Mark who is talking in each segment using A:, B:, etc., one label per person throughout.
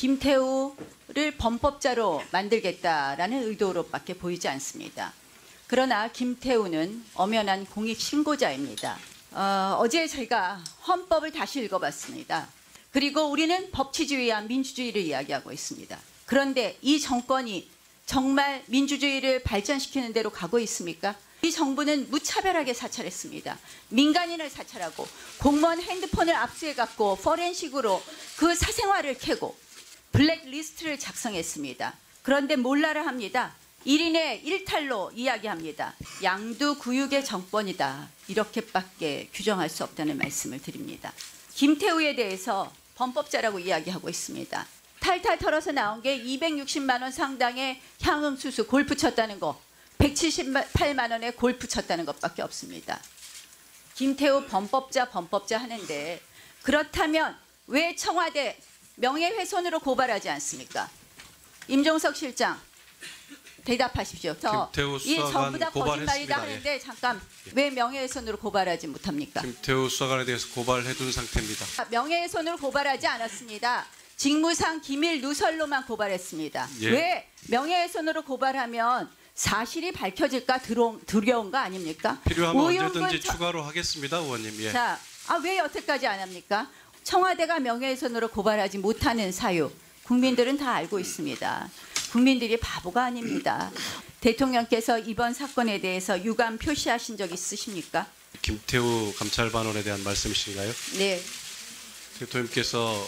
A: 김태우를 범법자로 만들겠다라는 의도로밖에 보이지 않습니다. 그러나 김태우는 엄연한 공익신고자입니다. 어제 제가 헌법을 다시 읽어봤습니다. 그리고 우리는 법치주의와 민주주의를 이야기하고 있습니다. 그런데 이 정권이 정말 민주주의를 발전시키는 대로 가고 있습니까? 이 정부는 무차별하게 사찰했습니다. 민간인을 사찰하고 공무원 핸드폰을 압수해갖고 포렌식으로 그 사생활을 캐고 블랙리스트를 작성했습니다. 그런데 몰라라 합니다. 1인의 일탈로 이야기합니다. 양두구육의 정권이다. 이렇게밖에 규정할 수 없다는 말씀을 드립니다. 김태우에 대해서 범법자라고 이야기하고 있습니다. 탈탈 털어서 나온 게 260만 원 상당의 향응수수 골프 쳤다는 거, 178만 원에 골프 쳤다는 것밖에 없습니다. 김태우 범법자 하는데 그렇다면 왜 청와대 명예훼손으로 고발하지 않습니까? 임종석 실장 대답하십시오.
B: 김태우
A: 이 전부 다
B: 수사관
A: 거짓말이다
B: 고발했습니다.
A: 하는데 잠깐 왜 명예훼손으로 고발하지 못합니까?
B: 김태우 수사관에 대해서 고발해둔 상태입니다.
A: 명예훼손으로 고발하지 않았습니다. 직무상 기밀 누설로만 고발했습니다.
B: 예.
A: 왜 명예훼손으로 고발하면 사실이 밝혀질까 두려운 거 아닙니까?
B: 필요하면
A: 오윤근
B: 언제든지 추가로 하겠습니다, 의원님. 예.
A: 자, 왜 여태까지 안 합니까? 청와대가 명예훼손으로 고발하지 못하는 사유 국민들은 다 알고 있습니다. 국민들이 바보가 아닙니다. 대통령께서 이번 사건에 대해서 유감 표시하신 적 있으십니까?
B: 김태우 감찰반원에 대한 말씀이신가요?
A: 네.
B: 대통령께서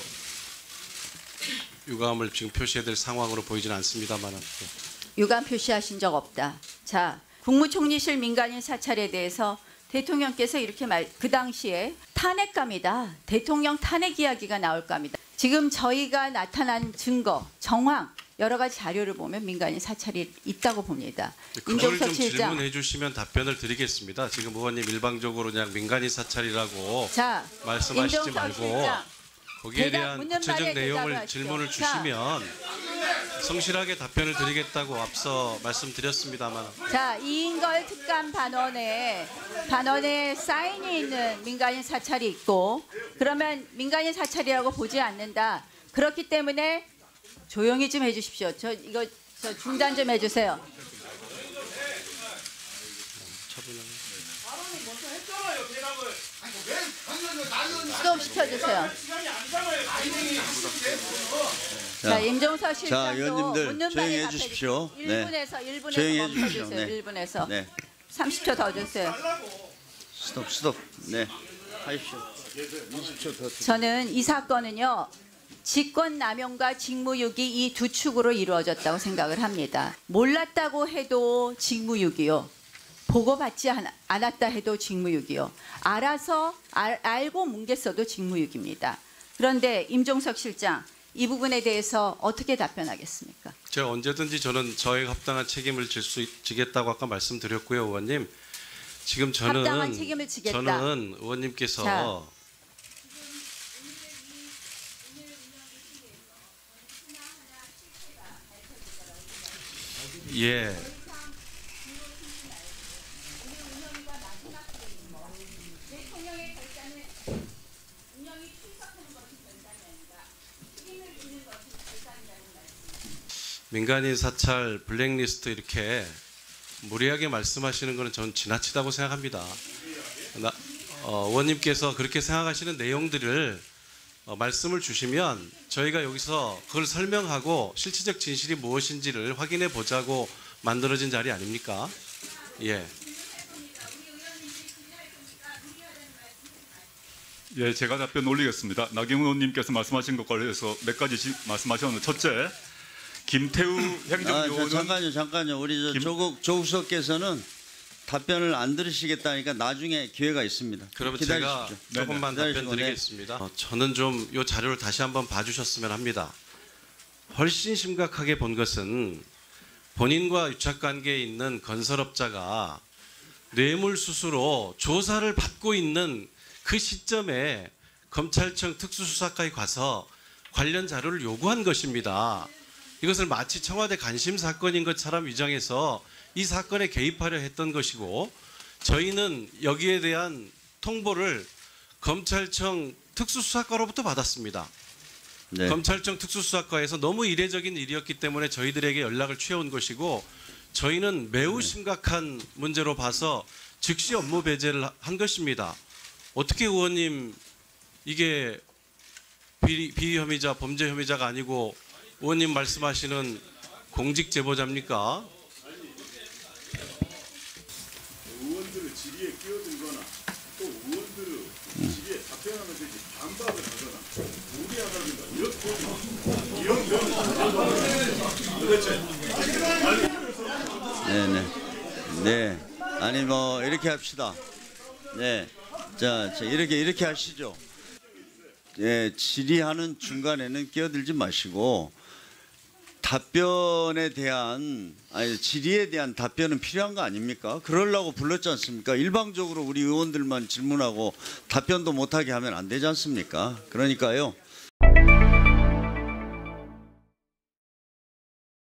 B: 유감을 지금 표시해야 될 상황으로 보이지는 않습니다만.
A: 유감 표시하신 적 없다. 자, 국무총리실 민간인 사찰에 대해서 대통령께서 이렇게 그 당시에 탄핵감이다. 대통령 탄핵 이야기가 나올 겁니다. 지금 저희가 나타난 증거, 정황 여러 가지 자료를 보면 민간인 사찰이 있다고 봅니다.
B: 그걸 좀 질문해 주시면 답변을 드리겠습니다. 지금 의원님 일방적으로 그냥 민간인 사찰이라고 말씀하시지 말고 거기에 대한 구체적 내용을 질문을 주시면 성실하게 답변을 드리겠다고 앞서 말씀드렸습니다만.
A: 자, 이인걸 특감 반원에 사인이 있는 민간인 사찰이 있고 그러면 민간인 사찰이라고 보지 않는다. 그렇기 때문에 조용히 좀 해주십시오. 저 중단 좀 해주세요. 스톱 시켜주세요. 자, 임종석 실장도
C: 의원님들
A: 묻는
C: 조용히
A: 말에
C: 해주십시오.
A: 1분에서
C: 조용히
A: 멈춰주세요.
C: 해주십시오. 네.
A: 1분에서
C: 네.
A: 30초 더 주세요.
C: 스톱. 네. 하십시오. 20초 더.
A: 저는 이 사건은요. 직권남용과 직무유기 이 두 축으로 이루어졌다고 생각을 합니다. 몰랐다고 해도 직무유기요. 보고받지 않았다 해도 직무유기요. 알고 뭉갰어도 직무유기입니다. 그런데 임종석 실장 이 부분에 대해서 어떻게 답변하겠습니까?
B: 제가 언제든지 저는 저에 합당한 책임을 지겠다고 아까 말씀드렸고요, 의원님. 지금
A: 합당한 책임을 지겠다.
B: 저는 의원님께서 예. 민간인 사찰, 블랙리스트 이렇게 무리하게 말씀하시는 것은 저는 지나치다고 생각합니다. 의원님께서 그렇게 생각하시는 내용들을 말씀을 주시면 저희가 여기서 그걸 설명하고 실체적 진실이 무엇인지를 확인해 보자고 만들어진 자리 아닙니까? 예.
D: 예, 제가 답변 올리겠습니다. 나경원 의원님께서 말씀하신 것 관련해서 몇 가지 말씀하셨는데, 첫째, 김태우 행정요원은
C: 잠깐요. 우리 조국 수석께서는 답변을 안 들으시겠다니까 나중에 기회가 있습니다.
B: 그러면
C: 기다리십시오.
B: 제가 조금만 답변 드리겠습니다. 저는 좀 이 자료를 다시 한번 봐주셨으면 합니다. 훨씬 심각하게 본 것은 본인과 유착관계에 있는 건설업자가 뇌물수수로 조사를 받고 있는 그 시점에 검찰청 특수수사과에 가서 관련 자료를 요구한 것입니다. 이것을 마치 청와대 관심 사건인 것처럼 위장해서 이 사건에 개입하려 했던 것이고, 저희는 여기에 대한 통보를 검찰청 특수수사과로부터 받았습니다.
C: 네.
B: 검찰청 특수수사과에서 너무 이례적인 일이었기 때문에 저희들에게 연락을 취해온 것이고 저희는 매우 심각한 문제로 봐서 즉시 업무 배제를 한 것입니다. 어떻게 의원님 이게 비리 혐의자, 범죄 혐의자가 아니고 의원님 말씀하시는 공직 제보자입니까?
E: 의원들을 질의에 끼어들거나 또 의원들을 질의에 답변하면 되지 반박을 하거나 무리하다든가 이런 도대체
C: 네. 아니 뭐 이렇게 합시다. 네. 자 이렇게 하시죠. 예, 질의하는 중간에는 끼어들지 마시고 질의에 대한 답변은 필요한 거 아닙니까? 그러려고 불렀지 않습니까? 일방적으로 우리 의원들만 질문하고 답변도 못하게 하면 안 되지 않습니까? 그러니까요.